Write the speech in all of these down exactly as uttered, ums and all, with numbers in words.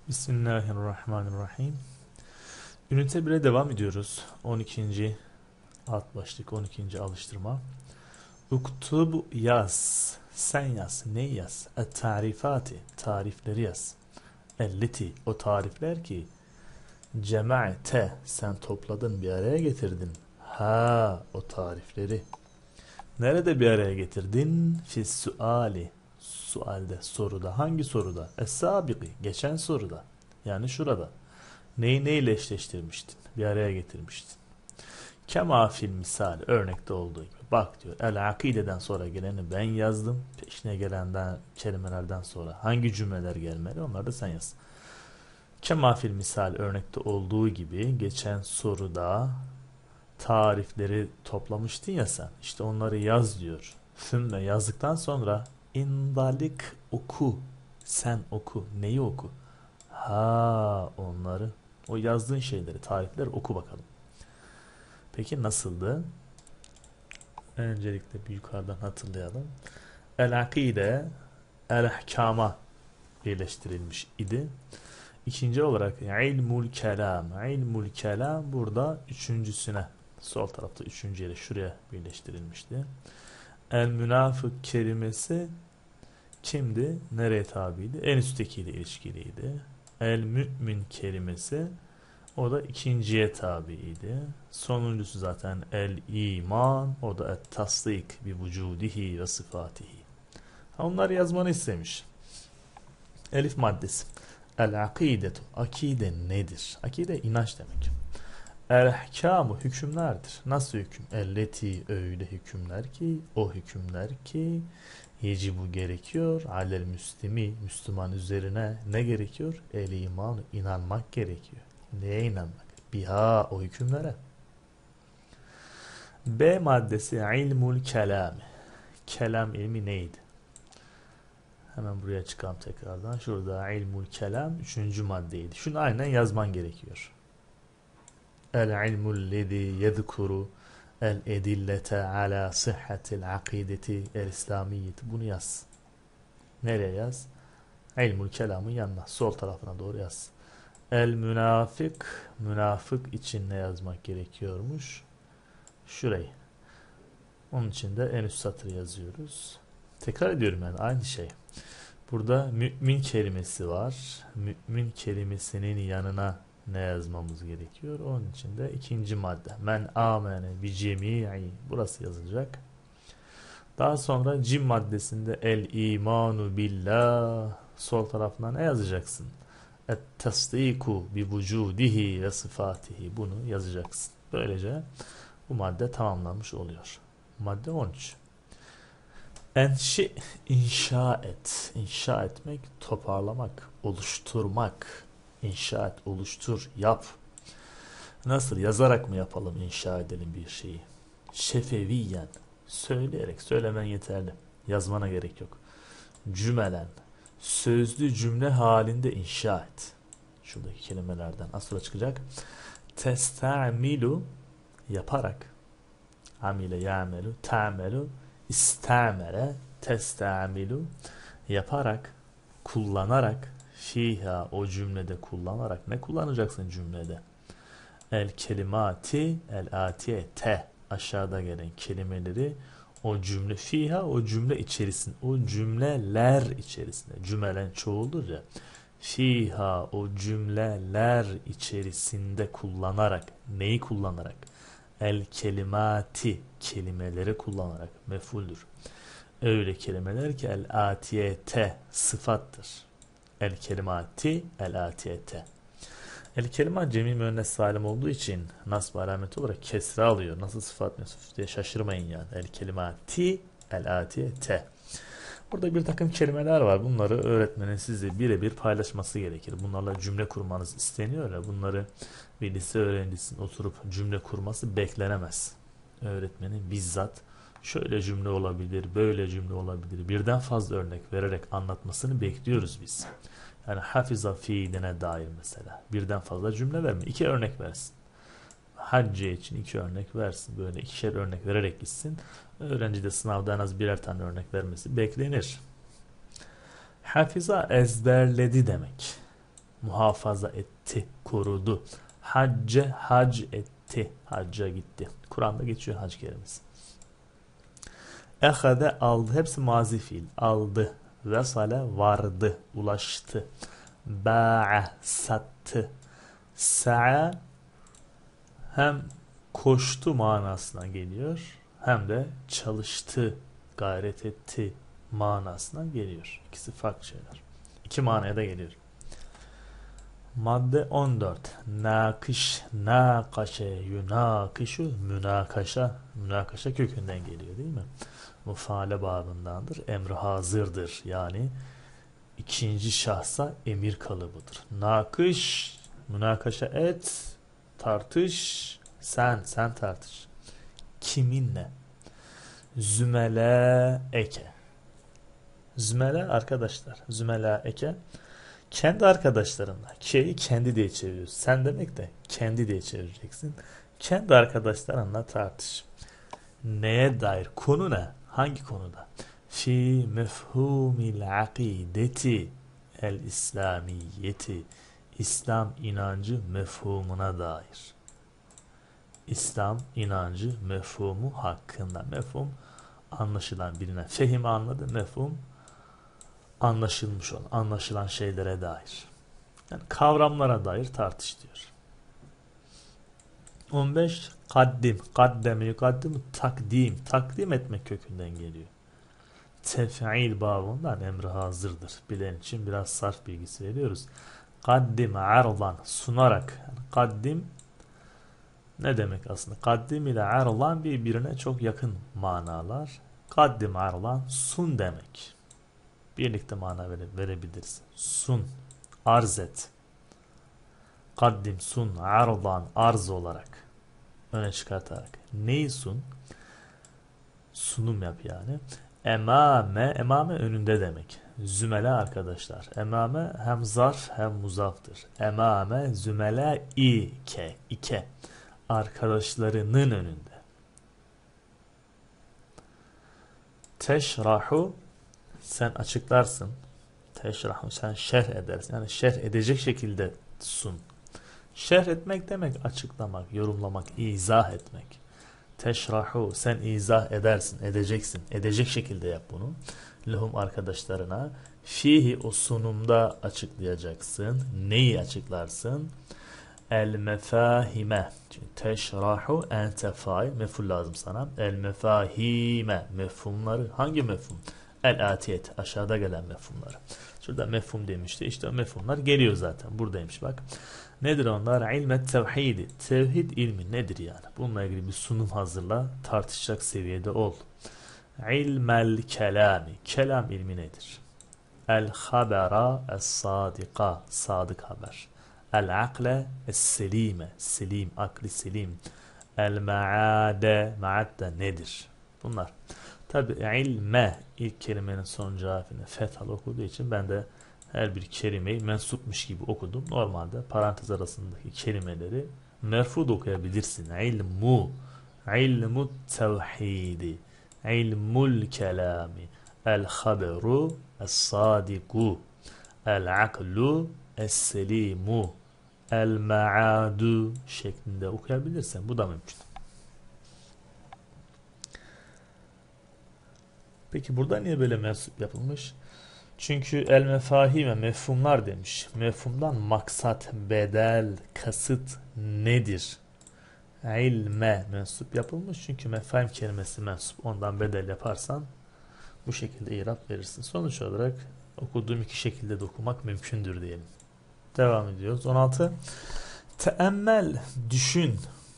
Bismillahirrahmanirrahim. Ünite bire devam ediyoruz. on ikinci alt başlık, on ikinci alıştırma. Uktub yaz. Sen yaz. Ne yaz? Et tarifati. Tarifleri yaz. Elleti. O tarifler ki cema'te. Sen topladın, bir araya getirdin. Ha, o tarifleri. Nerede bir araya getirdin? Fis suali. Sualde, soruda. Hangi soruda? Es-sabiki. Geçen soruda. Yani şurada. Neyi neyle eşleştirmiştin? Bir araya getirmiştin. Kema fil misal, örnekte olduğu gibi. Bak diyor, el akideden sonra geleni ben yazdım. Peşine gelenden kelimelerden sonra hangi cümleler gelmeli, onları da sen yaz. Kema fil misal, örnekte olduğu gibi geçen soruda tarifleri toplamıştın ya sen. İşte onları yaz diyor. Sümme, yazdıktan sonra indalik oku. Sen oku. Neyi oku? Ha, onları. O yazdığın şeyleri, tarifleri oku bakalım. Peki nasıldı? Öncelikle bir yukarıdan hatırlayalım. El-akide el-ahkama birleştirilmiş idi. İkinci olarak ilmul kelam. İlmul kelam burada üçüncüsüne, sol tarafta üçüncüye, şuraya birleştirilmişti. El-münafık kelimesi kimdi? Nereye tabiydi? En üsttekiyle ilişkiliydi. El-mü'min kelimesi o da ikinciye tabiiydi. Sonuncusu zaten el-iman, o da et-tasdik bi vücudihi ve sıfatihi. Onları yazmanı istemiş. Elif maddesi. El-akidetu. Akide nedir? Akide inanç demek. El-ahkamu hükümlerdir. Nasıl hüküm? Elleti, öyle hükümler ki, o hükümler ki yecibu gerekiyor. Alel müslimi, Müslüman üzerine ne gerekiyor? El-iman, inanmak gerekiyor. Neye inanmak? Biha, o hükümlere. B maddesi ilmul kelam. Kelam ilmi neydi? Hemen buraya çıkalım tekrardan. Şurada ilmul kelam üçüncü maddeydi. Şunu aynen yazman gerekiyor. El ilmul lezi yezkuru el edillete ala sıhhatil akideti el islamiyeti. Bunu yaz. Nereye yaz? İlmul kelamın yanına, sol tarafına doğru yaz. El münafık, münafık için ne yazmak gerekiyormuş? Şurayı. Onun için de en üst satırı yazıyoruz. Tekrar ediyorum, yani aynı şey. Burada mümin kelimesi var. Mümin kelimesinin yanına ne yazmamız gerekiyor? Onun için de ikinci madde. Men amene bi cemi'i. Burası yazılacak. Daha sonra cim maddesinde el imanu billah. Sol tarafına ne yazacaksın? Et-tasdiku bi vücudihi ve sıfatihi. Bunu yazacaksın. Böylece bu madde tamamlanmış oluyor. Madde on üç. Enşi, inşa et. İnşa etmek, toparlamak, oluşturmak. İnşa et, oluştur, yap. Nasıl? Yazarak mı yapalım, inşa edelim bir şeyi? Şefeviyen. Söyleyerek, söylemen yeterli. Yazmana gerek yok. Cümelen. Sözlü cümle halinde inşa et. Şuradaki kelimelerden az sonra çıkacak. Testamilu, yaparak. Amile ya'melu, ta'melu, istamele, testamilu, yaparak, kullanarak, fiha, o cümlede kullanarak. Ne kullanacaksın cümlede? El kelimati, el atiye, te, aşağıda gelen kelimeleri o cümle, fiha, o cümle içerisinde, o cümleler içerisinde, cümelen çoğuldur ya, fiha, o cümleler içerisinde kullanarak. Neyi kullanarak? El kelimati, kelimeleri kullanarak, mefuldür. Öyle kelimeler ki el atiyete, sıfattır. El kelimati, el atiyete. El kelima cemi müennes salim olduğu için nasb alameti olarak kesre alıyor. Nasıl sıfat mesuf diye şaşırmayın yani. El kelimati, el atiyete. Burada bir takım kelimeler var. Bunları öğretmenin size birebir paylaşması gerekir. Bunlarla cümle kurmanız isteniyor ya. Bunları bir lise öğrencisinin oturup cümle kurması beklenemez. Öğretmenin bizzat şöyle cümle olabilir, böyle cümle olabilir, birden fazla örnek vererek anlatmasını bekliyoruz biz. Yani hafiza fiiline dair mesela birden fazla cümle verme. İki örnek versin. Hacce için iki örnek versin. Böyle ikişer örnek vererek gitsin. Öğrenci de sınavda en az birer tane örnek vermesi beklenir. Hafiza ezberledi demek. muhafaza etti, korudu. Hacce hac etti, hacca gitti. Kur'an'da geçiyor hac kelimesi. Ehade aldı, hepsi mazi fiil. Aldı. Vesale vardı, ulaştı. Ba'a sattı. Sa'a hem koştu manasına geliyor, hem de çalıştı, gayret etti manasına geliyor. İkisi farklı şeyler. İki manaya da geliyor. Madde on dört. Nakış, nakaşe, yunakışu, münakaşa. Münakaşa kökünden geliyor değil mi? Mufaale babındandır. Emri hazırdır. Yani ikinci şahsa emir kalıbıdır. Nakış, münakaşa et, tartış, sen, sen tartış. Kiminle? Zümele eke. Zümele arkadaşlar. Zümele eke. Kendi arkadaşlarınla. Ke'yi kendi diye çeviriyoruz. Sen demek de kendi diye çevireceksin. Kendi arkadaşlarınla tartış. Neye dair? Konu ne? Hangi konuda? Fi mefhumil akideti el İslamiyeti. İslam inancı mefhumuna dair. İslam inancı mefhumu hakkında. Mefhum anlaşılan, bilinen. Fehim anladı. Mefhum anlaşılmış olan, anlaşılan şeylere dair. Yani kavramlara dair tartış diyor. on beş. Kaddim. Kaddeme yukaddim. Takdim. Takdim etmek kökünden geliyor. Tef'il babından emri hazırdır. Bilen için biraz sarf bilgisi veriyoruz. Kaddim ardan. Sunarak. Yani kaddim ne demek aslında? Kaddim ile ardan birbirine çok yakın manalar. Kaddim ardan sun demek. Birlikte mana vere, verebiliriz. Sun, arz et. Kaddim sun, ardan, arz olarak. Öne çıkartarak. Neyi sun? Sunum yap yani. Emame, emame önünde demek. Zümele arkadaşlar. Emame hem zarf hem muzaftır. Emame zümele ike, ike. Arkadaşlarının önünde. Teşrahu sen açıklarsın. Teşrahu sen şerh edersin. Yani şerh edecek şekilde sun. Şerh etmek demek açıklamak, yorumlamak, izah etmek. Teşrahu sen izah edersin, edeceksin. Edecek şekilde yap bunu. Lehum arkadaşlarına. Fihi o sunumda açıklayacaksın. Neyi açıklarsın? El mefahime. Teşrahu ente fail. Mef'ul lazım sana. El mefahime. Mefhumları. Hangi mefhum? El atiyet. Aşağıda gelen mefhumları. Şurada mefhum demişti. İşte o mefhumlar geliyor zaten. Buradaymış bak. Nedir onlar? İlmet tevhidi. Tevhid ilmi nedir yani? Bununla ilgili bir sunum hazırla. Tartışacak seviyede ol. İlmel kelami. Kelam ilmi nedir? El habera es sadika. Sadık haber. El akle es selime. Selim. Akli selim. El maade. Maad da nedir? Bunlar. Tabi ilme ilk kelimenin sonuncu harfini fethal okuduğu için ben de her bir kelimeyi mensupmuş gibi okudum. Normalde parantez arasındaki kelimeleri merfud okuyabilirsin. İlmu, ilmu tevhidi, ilmul kelami, el haberu, es sadiku, el aklu, es selimu, el maadu şeklinde okuyabilirsen bu da mümkün. Peki burada niye böyle mensup yapılmış? Çünkü el mefahime mefhumlar demiş. Mefhumdan maksat, bedel, kasıt nedir? İlme mensup yapılmış. Çünkü mefahim kelimesi mensup. Ondan bedel yaparsan bu şekilde irab verirsin. Sonuç olarak okuduğum iki şekilde de okumak mümkündür diyelim. Devam ediyoruz. on altı. Teemmel düşün.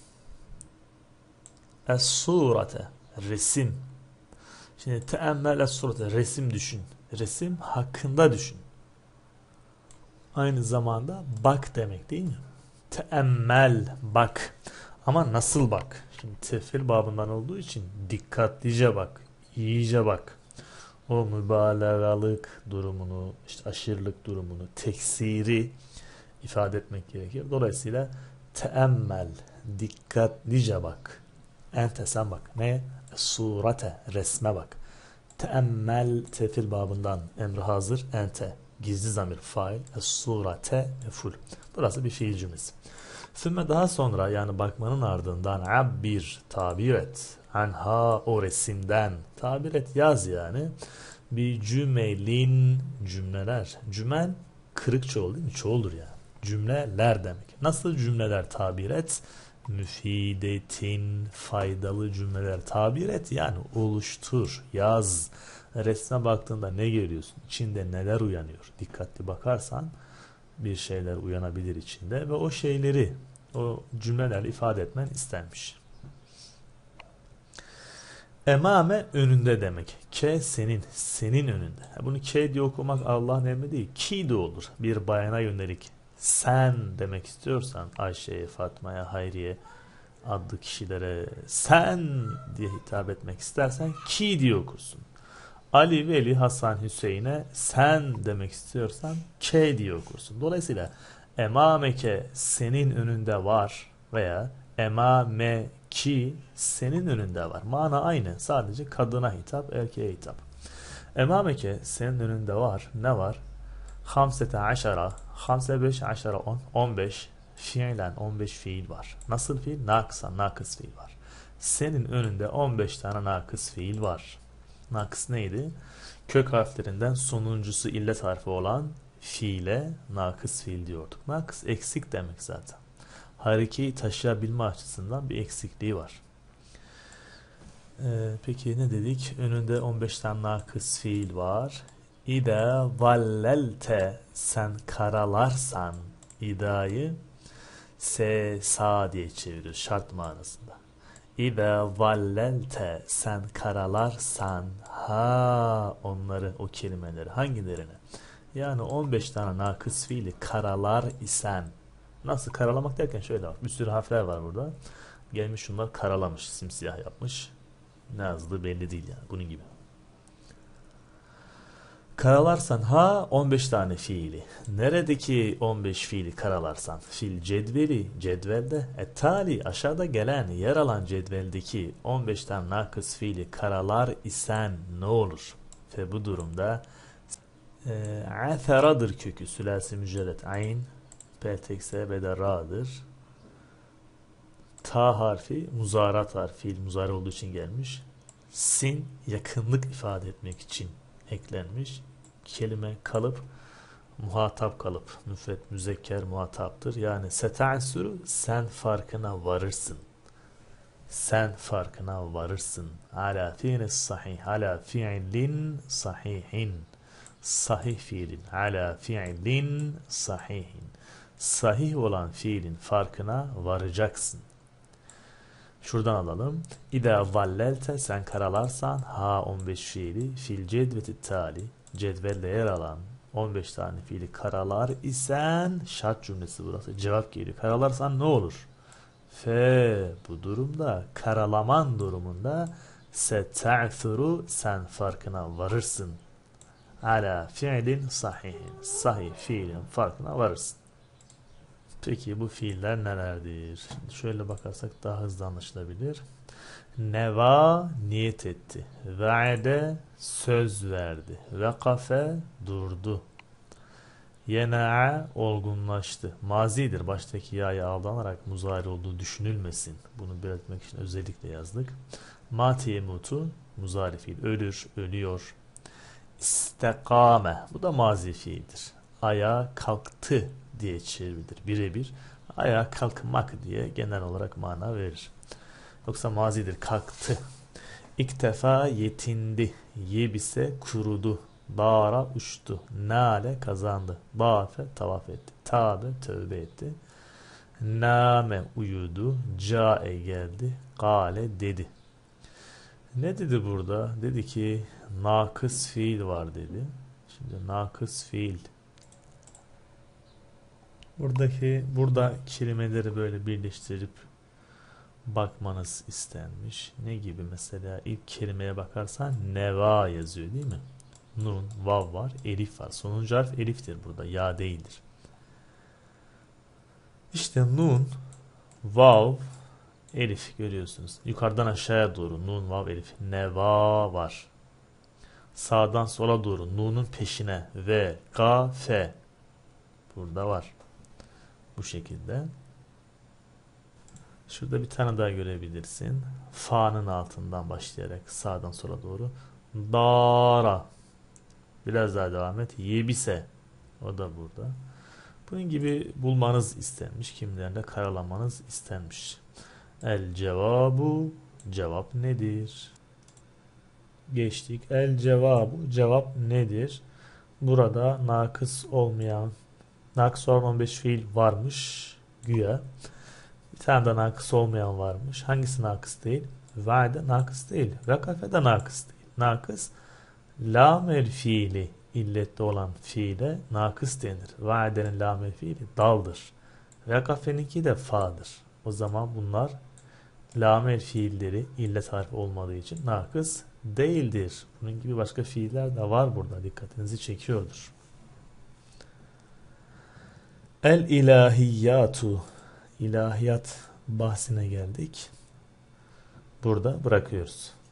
Es-surate resim. Şimdi teemmel es-surate resim düşün. Resim hakkında düşün. Aynı zamanda bak demek değil mi? Teemmel bak. Ama nasıl bak? Şimdi tefil babından olduğu için dikkatlice bak. İyice bak. O mübalağalık durumunu, işte aşırılık durumunu, teksiri ifade etmek gerekir. Dolayısıyla teemmel dikkatlice bak. Ente sen bak. Ne? Surate resme bak. Teemmel tefil babından emri hazır ente Gizli zamir fail. Es-surate meful. Burası bir fiil cümlesi. Sümme daha sonra yani bakmanın ardından abbir tabir et. Anha o resimden tabir et yaz yani. Bir cümelin cümleler. Cümel kırık çoğul değil mi? Çoğuldur yani. Cümleler demek. Nasıl cümleler tabir et? Müfidetin faydalı cümleler tabir et yani oluştur, yaz. Resme baktığında ne görüyorsun? İçinde neler uyanıyor? Dikkatli bakarsan bir şeyler uyanabilir içinde ve o şeyleri, o cümlelerle ifade etmen istenmiş. Emame önünde demek. Ke senin, senin önünde. Bunu ke diye okumak Allah'ın emri değil. Ki de olur. Bir bayana yönelik sen demek istiyorsan Ayşe'ye, Fatma'ya, Hayriye adlı kişilere sen diye hitap etmek istersen ki diye okursun. Ali, Veli, Hasan, Hüseyin'e sen demek istiyorsan ke diye okursun. Dolayısıyla emameke senin önünde var veya emame ki senin önünde var. Mana aynı. Sadece kadına hitap, erkeğe hitap. Emameke senin önünde var. Ne var? Hamsete aşara, hamse beş aşara on, on beş fiilen on beş fiil var. Nasıl fiil? Nakısa, nakıs fiil var. Senin önünde on beş tane nakıs fiil var. Nakıs neydi? Kök harflerinden sonuncusu illet harfi olan fiile nakıs fiil diyorduk. Nakıs eksik demek zaten. Harekeyi taşıyabilme açısından bir eksikliği var. Ee, peki ne dedik? Önünde on beş tane nakıs fiil var. İda vallelte sen karalarsan ida'yı se sa diye çeviriyoruz şart manasında. İda vallelte sen karalarsan ha onları o kelimeleri hangilerini? Yani on beş tane nakıs fiili karalar isen nasıl karalamak derken şöyle var. Bir sürü harfler var burada. Gelmiş şunlar karalamış, simsiyah yapmış. Ne yazdığı belli değil yani bunun gibi. Karalarsan ha on beş tane fiili. Neredeki on beş fiili karalarsan? Fil cedveli, cedvelde. E tali aşağıda gelen yer alan cedveldeki on beş tane nakıs fiili karalar isen ne olur? Ve bu durumda e, atheradır kökü. Sülasi mücerret ayn. Peltekse bedarradır. Ta harfi muzarat harfi. Fiil muzari olduğu için gelmiş. Sin yakınlık ifade etmek için eklenmiş. Kelime kalıp muhatap kalıp müfret müzekker muhataptır. Yani seta'suru sen farkına varırsın. Sen farkına varırsın. Ala fi'lis sahih. Ala fi'lin sahihin. Sahih fiilin. Ala fi'lin sahihin. Sahih olan fiilin farkına varacaksın. Şuradan alalım. İda vallelte sen karalarsan ha on beş fiili fil cedveti tali cedvelde yer alan on beş tane fiili karalar isen şart cümlesi burası. Cevap geliyor. Karalarsan ne olur? Fe bu durumda karalaman durumunda se ta'thuru sen farkına varırsın. Ala fiilin sahihin. Sahih fiilin farkına varırsın. Peki bu fiiller nelerdir? Şimdi şöyle bakarsak daha hızlı anlaşılabilir. Neva niyet etti. Ve'de söz verdi. Vekafe durdu. Yena'a olgunlaştı. Mazidir. Baştaki ya'ya aldanarak muzari olduğu düşünülmesin. Bunu belirtmek için özellikle yazdık. Mati yemutu muzari fiil. Ölür, ölüyor. İstekame. Bu da mazi fiildir. Ayağa kalktı diye çevrilir. Birebir ayağa kalkmak diye genel olarak mana verir. Yoksa mazidir. Kalktı. İktefa yetindi. Yebise kurudu. Dara uçtu. Nale kazandı. Bafe tavaf etti. Tabe tövbe etti. Name uyudu. Cae geldi. Gale dedi. Ne dedi burada? Dedi ki nakıs fiil var dedi. Şimdi nakıs fiil. Buradaki burada kelimeleri böyle birleştirip bakmanız istenmiş. Ne gibi mesela ilk kelimeye bakarsan neva yazıyor değil mi? Nun, vav var, elif var. Sonuncu harf eliftir burada. Ya değildir. İşte nun, vav, elif görüyorsunuz. Yukarıdan aşağıya doğru nun, vav, elif. Neva var. Sağdan sola doğru nunun peşine ve ka fe burada var. Bu şekilde. Şurada bir tane daha görebilirsin. Fa'nın altından başlayarak sağdan sola doğru. Dara. Biraz daha devam et. Yebise. O da burada. Bunun gibi bulmanız istenmiş. Kimilerinde karalamanız istenmiş. El cevabu. Cevap nedir? Geçtik. El cevabu. Cevap nedir? Burada nakıs olmayan, nakıs olan on beş fiil varmış. Güya. Bir tane de nakıs olmayan varmış. Hangisi nakıs değil? Va'de nakıs değil. Vekafe de nakıs değil. Nakıs lamel fiili illetli olan fiile nakıs denir. Va'denin lamel fiili daldır. Vekafeninki de fa'dır. O zaman bunlar lamel fiilleri illet harfi olmadığı için nakıs değildir. Bunun gibi başka fiiller de var burada. Dikkatinizi çekiyordur. El ilahiyatu. İlahiyat bahsine geldik. Burada bırakıyoruz.